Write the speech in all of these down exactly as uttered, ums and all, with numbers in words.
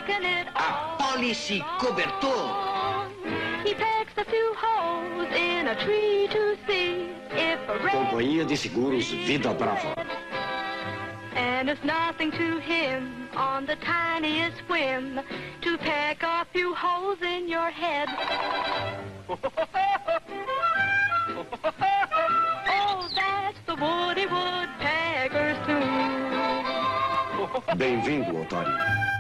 A Policy Cobertor. He pecks a few holes in a tree to see if a red... Companhia de Seguros Vida Brava. And it's nothing to him on the tiniest whim to peck a few holes in your head. Oh, that's the Woody Woodpecker's tune. Bem-vindo, otário.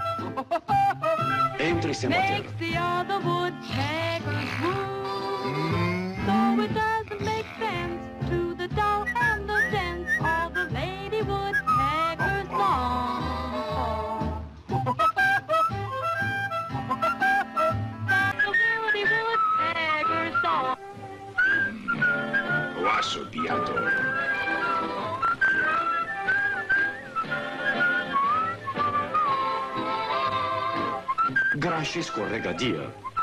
Entre sem bater. Makes the other woodpeckers move. So it doesn't make sense to the dull and the dense, all the lady woodpeckers long. That's the Woody Woodpecker's song. O assobiador. Graxa escorregadia.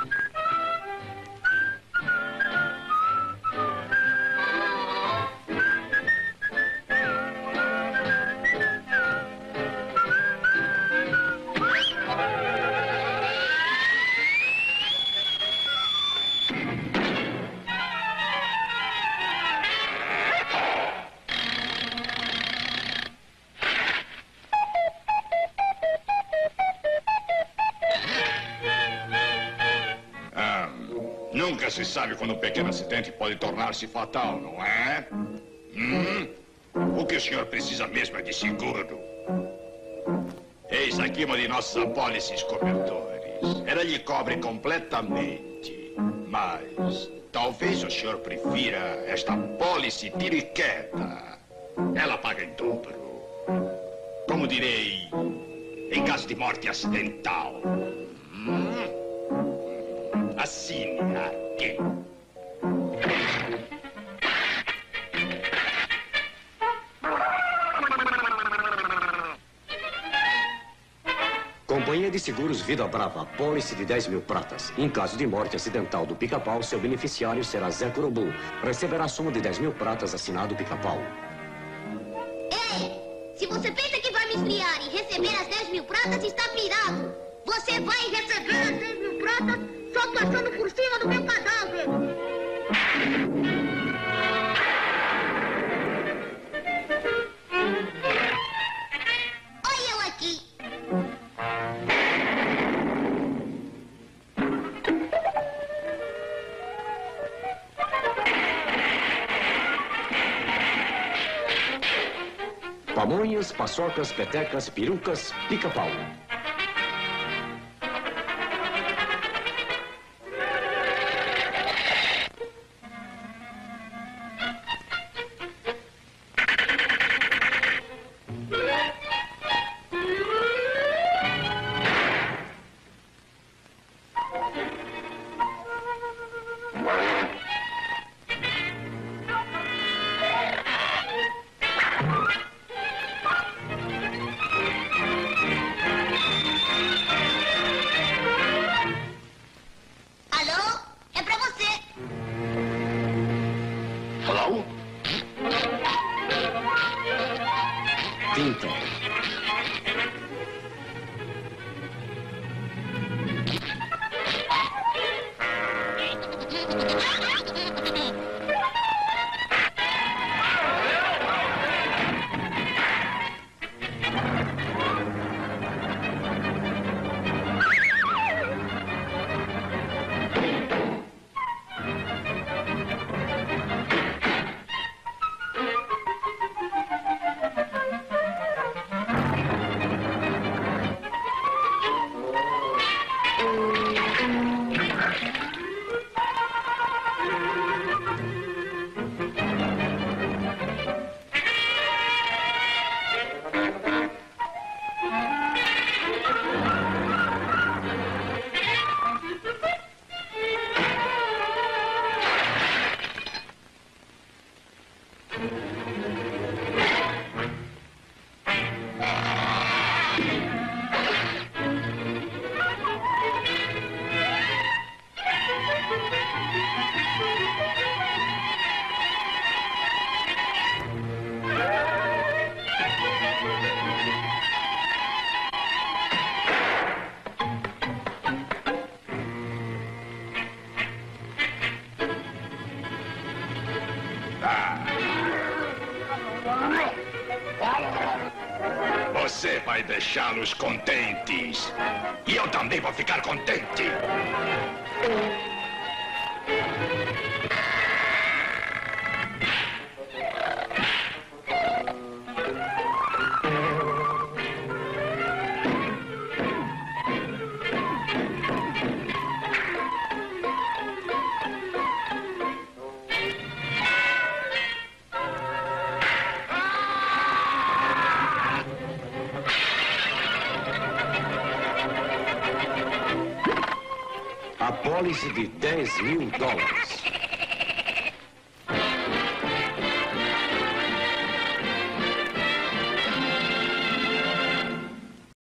Nunca se sabe quando um pequeno acidente pode tornar-se fatal, não é? Hum? O que o senhor precisa mesmo é de seguro. Eis aqui uma de nossas apólices cobertores. Ela lhe cobre completamente. Mas talvez o senhor prefira esta apólice tiriqueta. Ela paga em dobro. Como direi, em caso de morte acidental. Hum? Assine aqui. Companhia de Seguros Vida Brava, apólice de dez mil pratas. Em caso de morte acidental do Pica-Pau, seu beneficiário será Zé Curubu. Receberá a soma de dez mil pratas assinado Pica-Pau. Ei, se você pensa que vai me esfriar e receber as dez mil pratas, está pirado. Você vai receber as dez mil pratas só passando por cima do meu cadáver. Olha eu aqui. Pamonhas, paçocas, petecas, perucas, Pica-Pau. Você vai deixá-los contentes. E eu também vou ficar contente. Apólice de dez mil dólares.